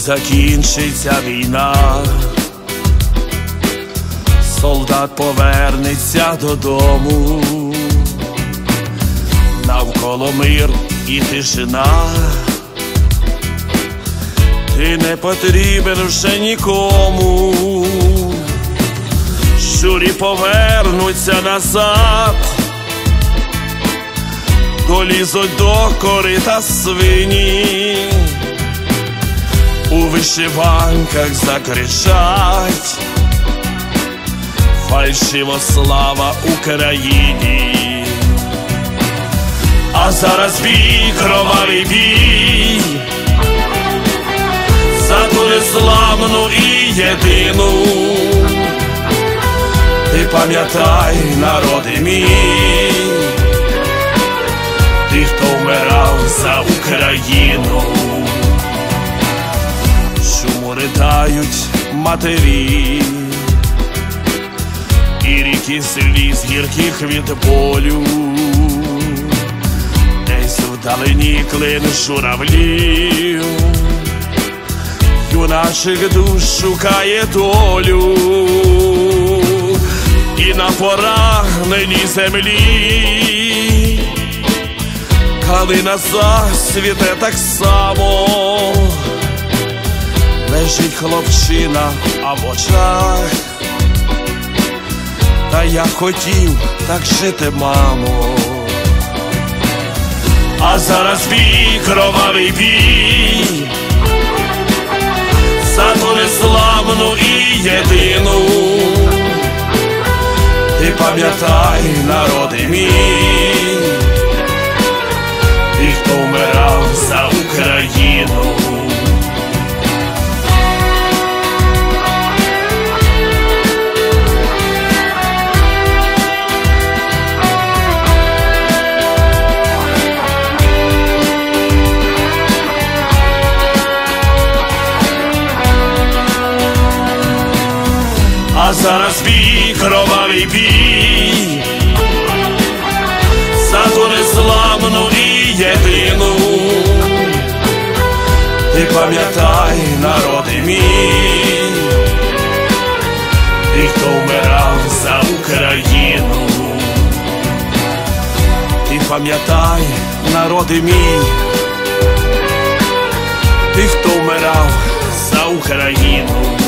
закінчиться війна, солдат повернеться додому, навколо мир і тишина. Ти не потрібен вже нікому, щурі повернуться назад, долізуть до корита свині, у вишиванках закричать: фальшиво слава Україні. А зараз бій, кровавий бій, за ту незламну і єдину. Ти пам'ятай, народи мій, ти, хто вмирав за Україну. Чому ридають матері, і ріки сліз гірких від болю, десь вдалині клин журавлів, юначих душ шукає долю, і на пораненій землі калина засвіте так само. Лежить хлопчина, а в очах: та я хотів так жити, мамо. А зараз бій, кровавий бій, за ту незламну і єдину. Ти пам'ятай, народи мій, ти, хто вмирав за Україну. А зараз бій, кровавий бій, за ту незламну і єдину. Ти пам'ятай, народи мій, ти, хто вмирав за Україну. Ти пам'ятай, народи мій, ти, хто вмирав за Україну.